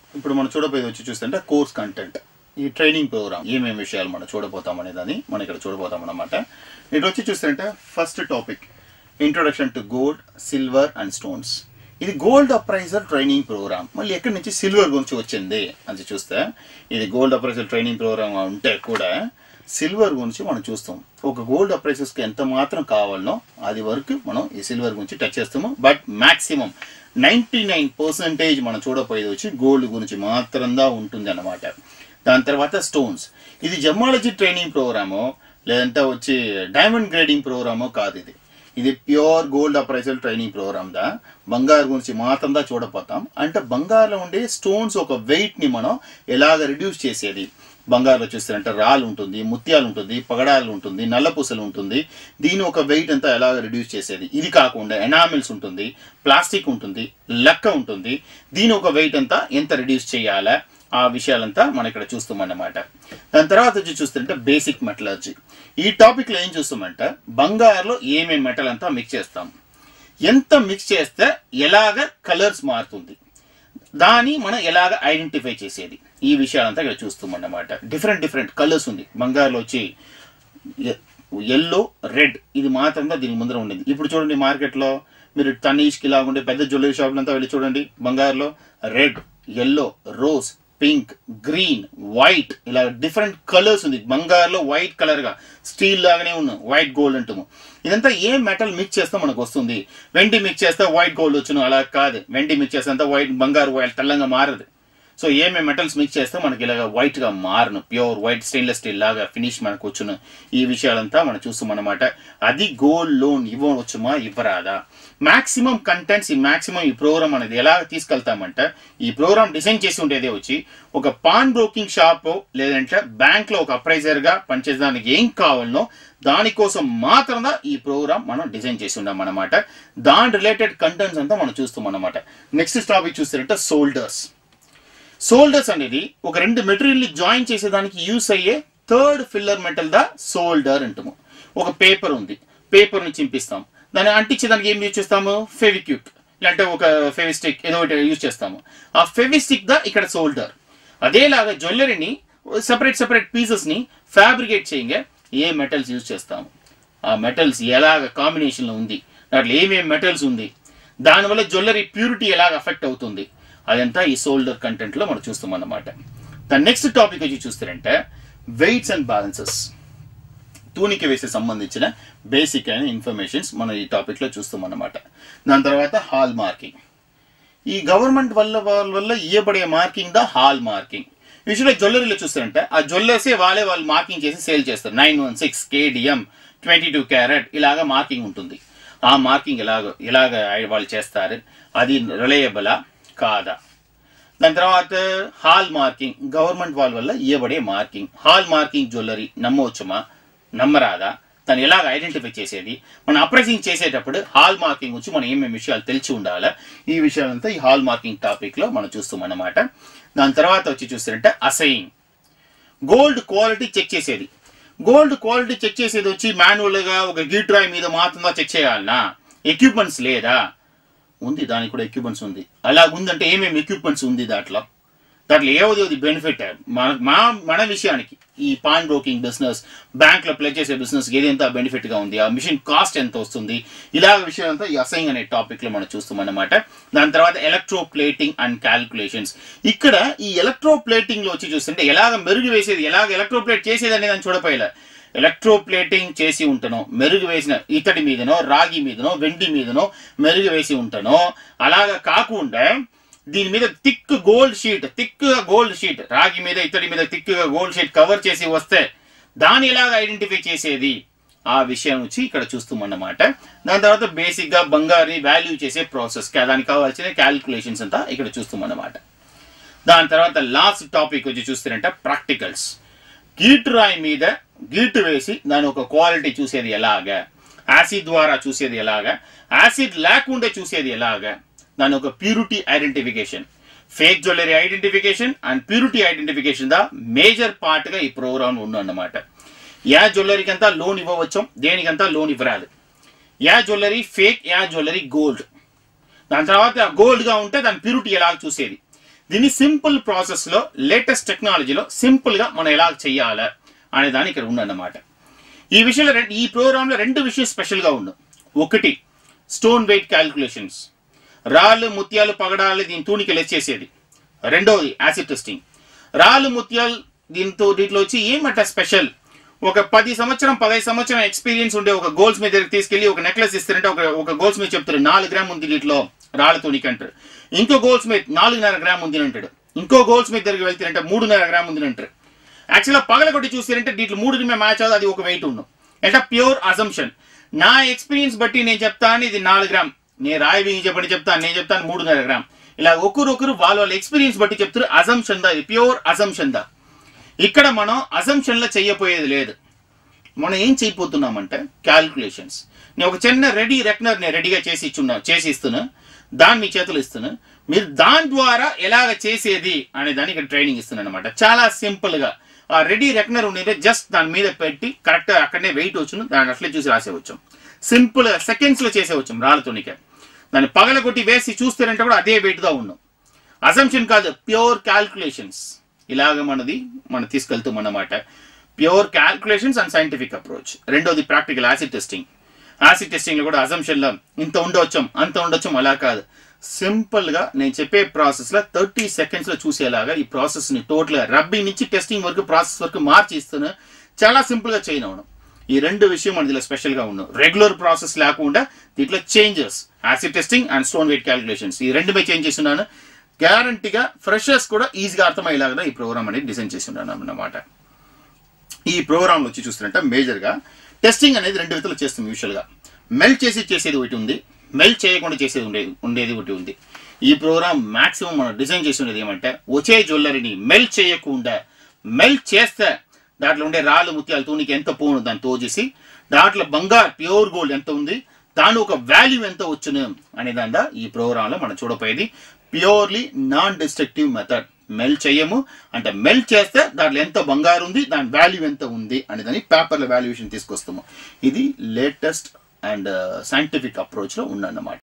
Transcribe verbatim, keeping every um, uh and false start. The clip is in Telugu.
ఇప్పుడు మనం చూడబోయేది వచ్చి చూస్తుంటే కోర్స్ కంటెంట్ ఈ ట్రైనింగ్ ప్రోగ్రామ్ ఏమేమి విషయాలు మనం చూడబోతాం అనేదాన్ని మనం ఇక్కడ చూడబోతాం అన్నమాట. ఇటు వచ్చి చూస్తుంటే first topic introduction to gold, silver and stones. ఇది గోల్డ్ అప్రైజర్ ట్రైనింగ్ ప్రోగ్రామ్. మళ్ళీ ఎక్కడి నుంచి సిల్వర్ గురించి వచ్చింది అని చూస్తే ఇది గోల్డ్ అప్రైజర్ ట్రైనింగ్ ప్రోగ్రామ్ ఉంటే కూడా సిల్వర్ గురించి మనం చూస్తాం. ఒక గోల్డ్ అప్రైజర్స్కి ఎంత మాత్రం కావాలనో అది వరకు మనం ఈ సిల్వర్ గురించి టచ్ చేస్తాము. But maximum ninety nine percentage మనం చూడపోయేది వచ్చి గోల్డ్ గురించి మాత్రంగా ఉంటుంది అన్నమాట. దాని తర్వాత స్టోన్స్. ఇది జెమాలజీ ట్రైనింగ్ ప్రోగ్రామో లేదంటే వచ్చి డైమండ్ గ్రేడింగ్ ప్రోగ్రామో కాదు. ఇది ఇది pure gold appraisal training program దా. బంగారు గురించి మాత్రంగా చూడపోతాం. అంటే బంగారులో ఉండే స్టోన్స్ ఒక వెయిట్ ని మనం ఎలాగ రిడ్యూస్ చేసేది. బంగారులో చూస్తారంటే రాళ్ళు ఉంటుంది, ముత్యాలు ఉంటుంది, పగడాలు ఉంటుంది, నల్లపూసలు ఉంటుంది. దీని ఒక వెయిట్ అంతా ఎలాగ రిడ్యూస్ చేసేది. ఇది కాకుండా ఎనామిల్స్ ఉంటుంది, ప్లాస్టిక్ ఉంటుంది, లక్క ఉంటుంది. దీని ఒక వెయిట్ అంతా ఎంత రిడ్యూస్ చేయాలా ఆ విషయాలంతా మనం ఇక్కడ చూస్తామన్నమాట. దాని తర్వాత వచ్చి చూస్తుంటే బేసిక్ మెటలర్జీ. ఈ టాపిక్లో ఏం చూస్తామంటే బంగారులో ఏమేమి మెటల్ అంతా మిక్స్ చేస్తాం, ఎంత మిక్స్ చేస్తే ఎలాగ కలర్స్ మారుతుంది, దాన్ని మనం ఎలాగ ఐడెంటిఫై చేసేది, ఈ విషయాలంతా ఇక్కడ చూస్తామన్నమాట. డిఫరెంట్ డిఫరెంట్ కలర్స్ ఉంది బంగారులో వచ్చి ఎల్లో, రెడ్. ఇది మాత్రంగా దీనికి ముందర ఉండేది. ఇప్పుడు చూడండి మార్కెట్లో మీరు తనీష్కి ఇలా ఉండే పెద్ద జ్యువెలరీ షాపులంతా వెళ్ళి చూడండి. బంగారులో red, yellow, rose, pink, green, white ఇలా డిఫరెంట్ కలర్స్ ఉంది. బంగారులో వైట్ కలర్ గా స్టీల్ లాగానే ఉన్న వైట్ గోల్డ్ అంటాము. ఇదంతా ఏ మెటల్ మిక్స్ చేస్తే మనకు వస్తుంది. వెండి మిక్స్ చేస్తే వైట్ గోల్డ్ వచ్చును, అలా కాదు. వెండి మిక్స్ చేస్తే అంతా వైట్ బంగారు వైట్ తెల్లంగా మారదు. సో ఏమేమి మెటల్స్ మిక్స్ చేస్తే మనకి ఇలాగ వైట్ గా మారును, ప్యూర్ వైట్ స్టెయిన్లెస్ స్టీల్ లాగా ఫినిష్ మనకు వచ్చును. ఈ విషయాలంతా మనం చూస్తాం అన్నమాట. అది గోల్డ్ లోన్ ఇవ్వవచ్చుమా ఇవ్వరాదా, మాక్సిమం కంటెంట్స్ ఈ మాక్సిమం ఈ ప్రోగ్రామ్ అనేది ఎలా తీసుకెళ్తామంటే ఈ ప్రోగ్రామ్ డిజైన్ చేసి ఉండేదే వచ్చి ఒక పాన్ బ్రోకింగ్ షాప్ లేదంటే బ్యాంక్ లో ఒక అప్రైజర్ గా పనిచేయడానికి ఏం కావాలనో దానికోసం మాత్రంగా ఈ ప్రోగ్రామ్ మనం డిజైన్ చేసి ఉన్నాం అన్నమాట. దాని రిలేటెడ్ కంటెంట్స్ అంతా మనం చూస్తాం అన్నమాట. నెక్స్ట్ టాపిక్ చూస్తారంటే సోల్డర్స్. సోల్డర్స్ అనేది ఒక రెండు మెటీరియల్ ని జాయిన్ చేసేదానికి యూస్ అయ్యే థర్డ్ ఫిల్లర్ మెటల్ దా సోల్డర్ అంటాము. ఒక పేపర్ ఉంది, పేపర్ ని చింపిస్తాం, దాన్ని అంటించేదానికి ఏం యూజ్ చేస్తాము, ఫెవిక్విక్ లేదంటే ఒక ఫెవిస్టిక్ ఏదో ఒకటి యూజ్ చేస్తాము. ఆ ఫెవిస్టిక్ దా ఇక్కడ సోల్డర్. అదేలాగా జ్యువెలరీని సెపరేట్ సెపరేట్ పీసెస్ ని ఫ్యాబ్రికేట్ చేయంగా ఏ మెటల్స్ యూజ్ చేస్తాము, ఆ మెటల్స్ ఎలాగ కాంబినేషన్ లో ఉంది, దాంట్లో ఏమేమి మెటల్స్ ఉంది, దానివల్ల జ్యువెలరీ ప్యూరిటీ ఎలాగ అఫెక్ట్ అవుతుంది, అదంతా ఈ సోల్డర్ కంటెంట్ లో మనం చూస్తాం అన్నమాట. దాని నెక్స్ట్ టాపిక్ వచ్చి చూస్తారంటే వెయిట్స్ అండ్ బ్యాలెన్సెస్. తూనిక వేసే సంబంధించిన బేసిక్ అయిన ఇన్ఫర్మేషన్స్ మనం ఈ టాపిక్ లో చూస్తాం అన్నమాట. దాని తర్వాత హాల్ మార్కింగ్. ఈ గవర్నమెంట్ వల్ల వాళ్ళ వల్ల ఇవ్వబడే మార్కింగ్ ద హాల్ మార్కింగ్. యూజువల్గా జ్యువెలరీలో చూస్తారంటే ఆ జ్యువెలర్సే వాళ్ళే వాళ్ళు మార్కింగ్ చేసి సేల్ చేస్తారు. Nine one six KDM twenty two carat ఇలాగా మార్కింగ్ ఉంటుంది. ఆ మార్కింగ్ ఎలాగ ఎలాగ వాళ్ళు చేస్తారు, అది రిలయబులా కాదా. దాని తర్వాత హాల్ మార్కింగ్, గవర్నమెంట్ వాళ్ళ వల్ల ఇవ్వబడే మార్కింగ్. హాల్ మార్కింగ్ జ్యువెలరీ నమ్మవచ్చుమా నమ్మరాదా, దాన్ని ఎలాగ ఐడెంటిఫై చేసేది, మనం అప్రైజింగ్ చేసేటప్పుడు హాల్ మార్కింగ్ వచ్చి మనం ఏమేమి విషయాలు తెలిసి ఉండాలా, ఈ విషయాలంతా ఈ హాల్ మార్కింగ్ టాపిక్ లో మనం చూస్తాం అన్నమాట. దాని తర్వాత వచ్చి చూస్తారంటే అసైయింగ్. గోల్డ్ క్వాలిటీ చెక్ చేసేది. గోల్డ్ క్వాలిటీ చెక్ చేసేది వచ్చి మాన్యువల్ గా ఒక గీట్రాయ్ మీద మాత్రమే చెక్ చేయాలనా, ఎక్విప్మెంట్స్ లేదా, ఉంది దానికి కూడా ఎక్విప్మెంట్స్ ఉంది. అలా ఉందంటే ఏమేమి ఎక్విప్మెంట్స్ ఉంది దాంట్లో, దాంట్లో ఏది బెనిఫిట్ మన మా మన విషయానికి ఈ పాన్ బ్రోకింగ్ బిజినెస్, బ్యాంక్ లో ప్లే చేసే బిజినెస్ ఏది ఎంత బెనిఫిట్ గా ఉంది, ఆ మిషన్ కాస్ట్ ఎంత వస్తుంది, ఇలాగ విషయం అంతా ఈ అసైయింగ్ అనే టాపిక్ లో మనం చూస్తాం అన్నమాట. దాని తర్వాత ఎలక్ట్రో ప్లేటింగ్ అండ్ క్యాల్కులేషన్స్. ఇక్కడ ఈ ఎలక్ట్రో ప్లేటింగ్ లో వచ్చి చూస్తుంటే ఎలాగ మెరుగు వేసేది, ఎలాగ ఎలక్ట్రో ప్లేట్ చేసేది అనేది దాన్ని చూడపోయేలా. ఎలక్ట్రో ప్లేటింగ్ చేసి ఉంటానో, మెరుగు వేసిన ఇతడి మీదనో రాగి మీదనో వెండి మీదనో మెరుగు వేసి ఉంటానో, అలాగా కాకుండా దీని మీద thick gold sheet, thick gold sheet రాగి మీద ఇతడి మీద థిక్ గోల్డ్ షీట్ కవర్ చేసి వస్తే దాన్ని ఎలాగ ఐడెంటిఫై చేసేది, ఆ విషయం వచ్చి ఇక్కడ చూస్తామన్నమాట. దాని తర్వాత బేసిక్ గా బంగారుని వాల్యూ చేసే ప్రాసెస్, దానికి కావాల్సిన క్యాల్కులేషన్స్ అంతా ఇక్కడ చూస్తామన్నమాట. దాని తర్వాత లాస్ట్ టాపిక్ వచ్చి చూస్తారంటే ప్రాక్టికల్స్. గీటు రాయి మీద గీటు వేసి దాని ఒక క్వాలిటీ చూసేది ఎలాగా, యాసిడ్ ద్వారా చూసేది ఎలాగా, యాసిడ్ లేకుండా చూసేది ఎలాగా, దాని ఒక purity identification, fake jewellery identification and purity identification దా మేజర్ పార్ట్ గా ఈ ప్రోగ్రామ్ ఉందన్నమాట. యా జ్యువెలరీకి అంతా లోన్ ఇవ్వవచ్చు, దేనికంతా లోన్ ఇవ్వరాదు. యా జ్యువెలరీ ఫేక్, యా జ్యువెలరీ గోల్డ్. దాని తర్వాత గోల్డ్ గా ఉంటే దాని ప్యూరిటీ ఎలా చూసేది, దీన్ని సింపుల్ ప్రాసెస్లో లేటెస్ట్ టెక్నాలజీలో సింపుల్గా మనం ఎలా చేయాలి అనే దాని ఇక్కడ ఉందన్నమాట. ఈ విషయంలో ఈ ప్రోగ్రాంలో రెండు విషయం స్పెషల్గా ఉన్నాయి. ఒకటి స్టోన్ వెయిట్ క్యాలిక్యులేషన్స్, రాళ్ళు ముత్యాలు పగడాలు దీని తూనికి లెస్ చేసేది. రెండవది యాసిడ్ టెస్టింగ్. రాళ్ళు ముత్యాలు దీంతో దీంట్లో వచ్చి ఏమంట స్పెషల్, ఒక పది సంవత్సరం పదహైదు సంవత్సరం ఎక్స్పీరియన్స్ ఉండే ఒక గోల్స్ మీద దగ్గరికి తీసుకెళ్లి ఒక నెక్లెస్ ఇస్తారంటే ఒక ఒక గోల్స్ మీద చెప్తారు నాలుగు గ్రామ్ ఉంది దీంట్లో రాళ్ళ తూనికి అంటారు. ఇంకో గోల్స్ మీద నాలుగున్నర గ్రామ్ ఉంది అంటాడు. ఇంకో గోల్స్ మీద దగ్గరికి వెళ్తారంటే మూడున్నర గ్రామ్ ఉంది అంటారు. యాక్చువల్గా పగల కొట్టి చూస్తారంటే దీంట్లో మూడు మ్యాచ్ అవుతుంది, అది ఒక వెయిట్ ఉన్నాం. అంటే ప్యూర్ అజంప్షన్. నా ఎక్స్పీరియన్స్ బట్టి నేను చెప్తాను ఇది నాలుగు గ్రామ్, నేను రాయి చెప్పండి చెప్తాను, నేను చెప్తాను మూడున్నర గ్రామ్. ఇలా ఒకరొకరు వాళ్ళ వాళ్ళ ఎక్స్పీరియన్స్ బట్టి చెప్తారు. అజంప్షన్ దా, ఇది ప్యూర్ అజంప్షన్ దా. ఇక్కడ మనం అజంప్షన్లో చెయ్యపోయేది లేదు. మనం ఏం చేయబోతున్నామంటే క్యాల్కులేషన్స్. నేను ఒక చిన్న రెడీ రెక్నర్ నేను రెడీగా చేసి ఇచ్చున్నా చేసి ఇస్తున్నా, దాన్ని మీ చేతులు ఇస్తున్నా. మీరు దాని ద్వారా ఎలాగ చేసేది అనే దాన్ని ఇక్కడ ట్రైనింగ్ ఇస్తున్నాను అనమాట. చాలా సింపుల్గా ఆ రెడీ రెక్నర్ ఉండేది జస్ట్ దాని మీద పెట్టి కరెక్ట్గా అక్కడనే వెయిట్ వచ్చును, దాన్ని అట్లే చూసి రాసేవచ్చు. సింపుల్గా సెకండ్స్లో చేసేవచ్చు రాళ్ళతోనికే. దాన్ని పగల కొట్టి వేసి చూస్తారంటే కూడా అదే వెయిట్గా ఉన్నాం. అజంప్షన్ కాదు, ప్యూర్ క్యాల్కులేషన్స్. ఇలాగ మనది మనం తీసుకెళ్తాం అన్నమాట. Pure calculations and scientific approach. రెండోది ప్రాక్టికల్ యాసిడ్ టెస్టింగ్. యాసిడ్ టెస్టింగ్లో కూడా అజంప్షన్లో ఇంత ఉండవచ్చం అంత ఉండొచ్చం అలా కాదు. సింపుల్గా నేను చెప్పే ప్రాసెస్లో థర్టీ సెకండ్స్లో చూసేలాగా ఈ ప్రాసెస్ని టోటల్గా రబ్బింగ్ నుంచి టెస్టింగ్ వరకు ప్రాసెస్ వరకు మార్చి ఇస్తున్నా. చాలా సింపుల్గా చేయనవడం. ఈ రెండు విషయం మన దీనిలో స్పెషల్గా ఉన్నాం. రెగ్యులర్ ప్రాసెస్ లేకుండా దీంట్లో changes, acid testing and stone weight calculations, ఈ రెండు మీద చేంజ్ చేస్తున్నాను. గ్యారంటీగా ఫ్రెషర్స్ కూడా ఈజీగా అర్థమయ్యేలాగా ఈ ప్రోగ్రామ్ అనేది డిజైన్ చేసి ఉన్నాను అన్నమాట. ఈ ప్రోగ్రాంలో వచ్చి చూస్తున్నట్టే మేజర్గా టెస్టింగ్ అనేది రెండు విధాలు చేస్తాం. యూజువల్గా మెల్ట్ చేసి చేసేది ఒకటి ఉంది, మెల్ట్ చేయకుండా చేసేది ఉండేది ఉండేది ఒకటి ఉంది. ఈ ప్రోగ్రామ్ మాక్సిమం మనం డిజైన్ చేసి ఉండేది ఏమంటే వచ్చే జ్యువెలరీని మెల్ట్ చేయకుండా, మెల్ట్ చేస్తే దాంట్లో ఉండే రాళ్ళు ముత్యాలు తూనికి ఎంత పోను దాన్ని తోచేసి దాంట్లో బంగారు ప్యూర్ గోల్డ్ ఎంత ఉంది, దాని ఒక వాల్యూ ఎంత వచ్చును అనే దాంట్లో ఈ ప్రోగ్రాంలో మనం చూడపోయేది purely non destructive method. Melt చేయము అంటే మెల్ట్ చేస్తే దాంట్లో ఎంత బంగారు ఉంది, దాని వాల్యూ ఎంత ఉంది అనే దాన్ని పేపర్లో వాల్యుయేషన్ తీసుకొస్తాము. ఇది లేటెస్ట్ అండ్ సైంటిఫిక్ అప్రోచ్లో ఉందన్నమాట.